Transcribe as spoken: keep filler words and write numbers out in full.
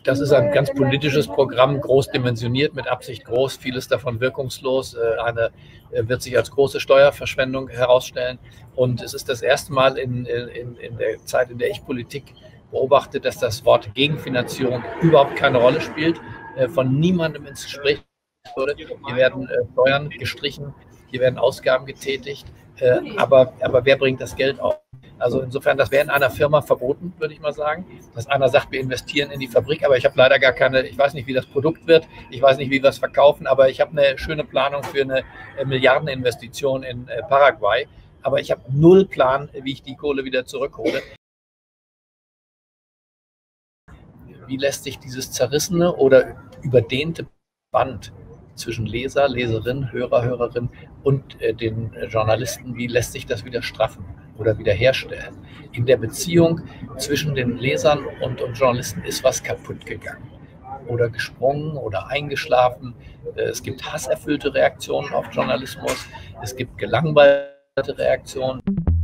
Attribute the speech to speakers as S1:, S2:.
S1: Das ist ein ganz politisches Programm, groß dimensioniert, mit Absicht groß, vieles davon wirkungslos. Eine wird sich als große Steuerverschwendung herausstellen. Und es ist das erste Mal in, in, in der Zeit, in der ich Politik beobachte, dass das Wort Gegenfinanzierung überhaupt keine Rolle spielt, von niemandem ins Gespräch wurde. Hier werden Steuern gestrichen, hier werden Ausgaben getätigt, aber, aber wer bringt das Geld auf? Also insofern, das wäre in einer Firma verboten, würde ich mal sagen, dass einer sagt, wir investieren in die Fabrik, aber ich habe leider gar keine, ich weiß nicht, wie das Produkt wird, ich weiß nicht, wie wir es verkaufen, aber ich habe eine schöne Planung für eine Milliardeninvestition in Paraguay, aber ich habe null Plan, wie ich die Kohle wieder zurückhole. Wie lässt sich dieses zerrissene oder überdehnte Band zwischen Leser, Leserin, Hörer, Hörerin und äh, den Journalisten, wie lässt sich das wieder straffen oder wiederherstellen? In der Beziehung zwischen den Lesern und, und Journalisten ist was kaputt gegangen oder gesprungen oder eingeschlafen. Äh, es gibt hasserfüllte Reaktionen auf Journalismus, es gibt gelangweilte Reaktionen.